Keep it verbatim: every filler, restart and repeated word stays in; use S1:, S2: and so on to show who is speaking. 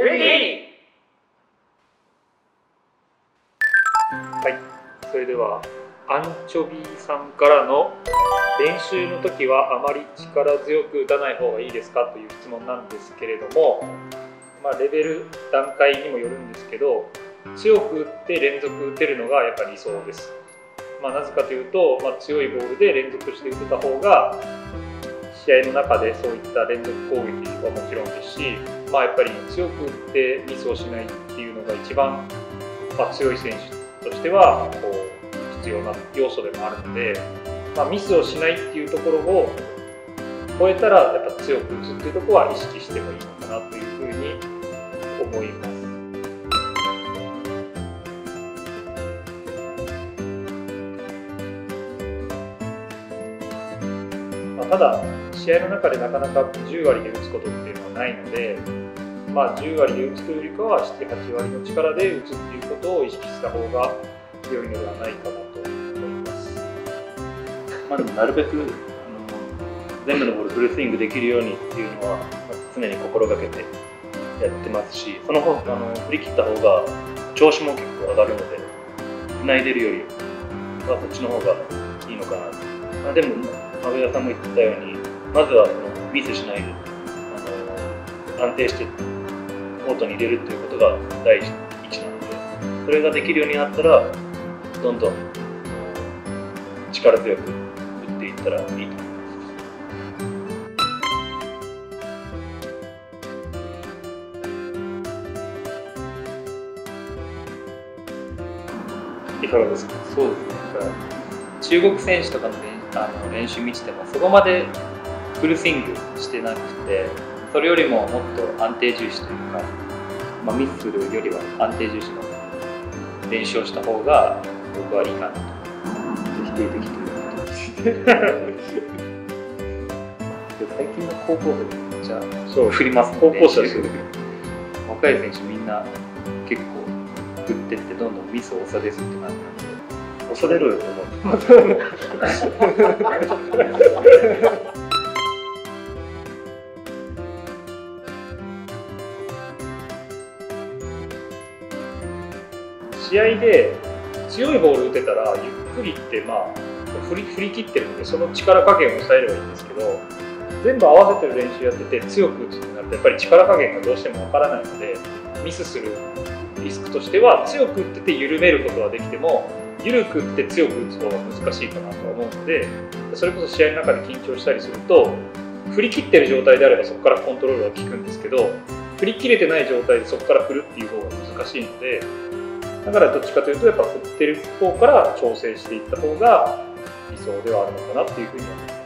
S1: フリ
S2: はい、それではアンチョビさんからの練習の時はあまり力強く打たない方がいいですかという質問なんですけれども、まあ、レベル段階にもよるんですけど、強く打って連続打てるのがやっぱり理想です。まあ、なぜかというと、まあ、強いボールで連続して打てた方が試合の中でそういった連続攻撃はもちろんですし、まあ、やっぱり強く打ってミスをしないっていうのが一番、まあ、強い選手としてはこう必要な要素でもあるので、まあ、ミスをしないっていうところを超えたらやっぱ強く打つっていうところは意識してもいいのかなというふうに思います。まあ、ただ試合の中でなかなかじゅう割で打つことっていうのはないので、まあ、じゅう割で打つというよりかはなな、はち割の力で打つっていうことを意識した方が良いのではないかなと思います。
S3: まあ、でもなるべくあの全部のボールフルスイングできるようにっていうのは常に心がけてやってますし、その方あの振り切った方が調子も結構上がるので、つないでるよりはそっちの方がいいのかなと。まあ、でも上田さんも言ったように、まずはそのミスしないであの安定してコートに入れるということが第一なので、それができるようになったらどんどん力強く打っていったらいいと思います。
S2: いかがですか？
S1: そうですね。中国選手とかの練あの練習見ててもそこまでフルスイングしてなくて、それよりももっと安定重視というか、まあ、ミスするよりは安定重視の練習をした方が僕はいいかなと。
S3: 否定的ということ最近の高校生めっちゃ
S2: そう
S1: 振りますね。
S2: 高校生ですよね。
S1: 若い選手みんな結構振ってってどんどんミスを恐れずって感じなんで。
S3: 恐れろよと思う。
S2: 試合で強いボール打てたらゆっくりってまあ振り振り切ってるので、その力加減を抑えればいいんですけど、全部合わせてる練習やってて強く打つってなるとやっぱり力加減がどうしてもわからないので、ミスするリスクとしては強く打ってて緩めることはできても、緩く打って強く打つ方が難しいかなと思うので、それこそ試合の中で緊張したりすると振り切ってる状態であればそこからコントロールが効くんですけど、振り切れてない状態でそこから振るっていう方が難しいので、だからどっちかというとやっぱ振ってる方から調整していった方が理想ではあるのかなっていうふうに思います。